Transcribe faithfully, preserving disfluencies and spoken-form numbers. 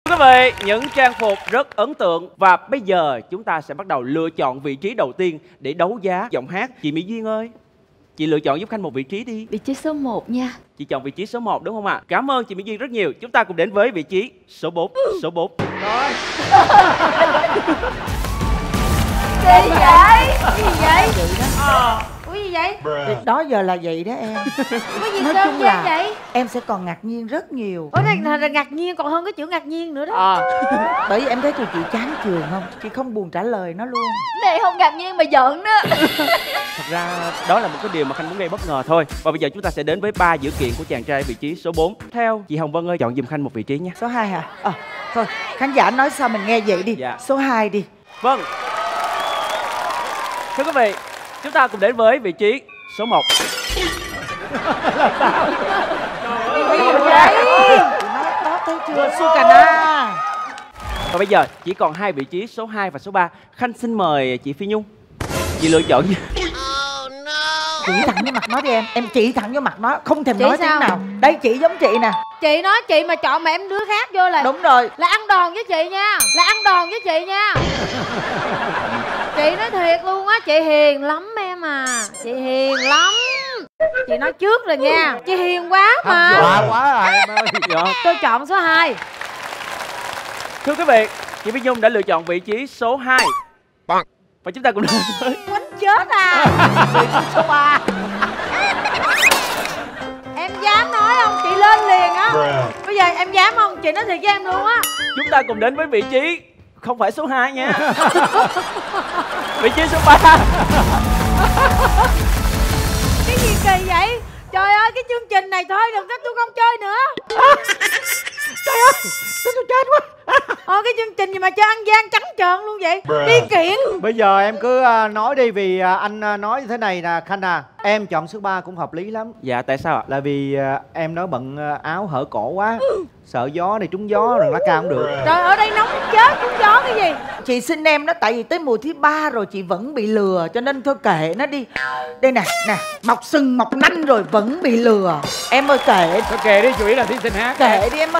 Thưa quý vị, những trang phục rất ấn tượng. Và bây giờ chúng ta sẽ bắt đầu lựa chọn vị trí đầu tiên để đấu giá giọng hát. Chị Mỹ Duyên ơi, chị lựa chọn giúp Khanh một vị trí đi. Vị trí số một nha. Chị chọn vị trí số một đúng không ạ? À? Cảm ơn chị Mỹ Duyên rất nhiều. Chúng ta cùng đến với vị trí số bốn. Số bốn. Rồi. Gì vậy? Gì vậy? À. Ủa gì vậy? Thì đó giờ là vậy đó em. Có gì nói đơn chung giản là vậy? em sẽ còn ngạc nhiên rất nhiều. Ủa này là, là ngạc nhiên còn hơn cái chữ ngạc nhiên nữa đó. À. Bởi vì em thấy tụi chị chán trường không? Chị không buồn trả lời nó luôn. Này không ngạc nhiên mà giận đó. Thật ra đó là một cái điều mà Khanh muốn gây bất ngờ thôi. Và bây giờ chúng ta sẽ đến với ba dữ kiện của chàng trai vị trí số bốn. Theo chị Hồng Vân ơi, chọn giùm Khanh một vị trí nhé. Số hai hả? Ờ, à, thôi khán giả nói sao mình nghe vậy đi. Dạ. Số hai đi. Vâng. Thưa quý vị, chúng ta cùng đến với vị trí số một. Nó đó thấy chưa? Sukana. Và bây giờ chỉ còn hai vị trí số hai và số ba. Khanh xin mời chị Phi Nhung. Chị lựa chọn gì? Chỉ thẳng vô mặt nó đi em. Em chỉ thẳng vô mặt nó, không thèm Chị nói sao? tiếng nào. Đây chị giống chị nè. Chị nói chị mà chọn mà em đứa khác vô là Đúng rồi. là ăn đòn với chị nha. Là ăn đòn với chị nha. Chị nói thiệt luôn á, chị hiền lắm em à. Chị hiền lắm. Chị nói trước rồi nha. Chị hiền quá mà. Dọa quá rồi em ơi. Dạ. Tôi chọn số hai. Thưa quý vị, chị Phi Nhung đã lựa chọn vị trí số hai. Và chúng ta cùng đến với Quánh chết à. Số ba. Em dám nói không? Chị lên liền á. Bây giờ em dám không? Chị nói thiệt với em luôn á. chúng ta cùng đến với vị trí không phải số hai nha. Vị trí số ba. Cái gì kỳ vậy? Trời ơi, cái chương trình này thôi đừng có, tôi không chơi nữa. Trời ơi, tôi tôi chết quá. Ờ, cái chương trình gì mà chơi ăn gian trắng trợn luôn vậy? Đi kiện. Bây giờ em cứ uh, nói đi, vì uh, anh uh, nói như thế này nè Khanh à. Em chọn số ba cũng hợp lý lắm. Dạ, tại sao ạ? Là vì uh, em nói bận uh, áo hở cổ quá. Sợ gió này trúng gió rồi lá cao không được. Trời, ở đây nóng chết, trúng gió cái gì? Chị xin em đó, tại vì tới mùa thứ ba rồi chị vẫn bị lừa, cho nên thôi kệ nó đi. Đây nè, nè, mọc sừng mọc nanh rồi vẫn bị lừa. Em ơi kệ. Thôi kệ đi, chủ yếu là thí sinh hát. Kệ đi em ơi.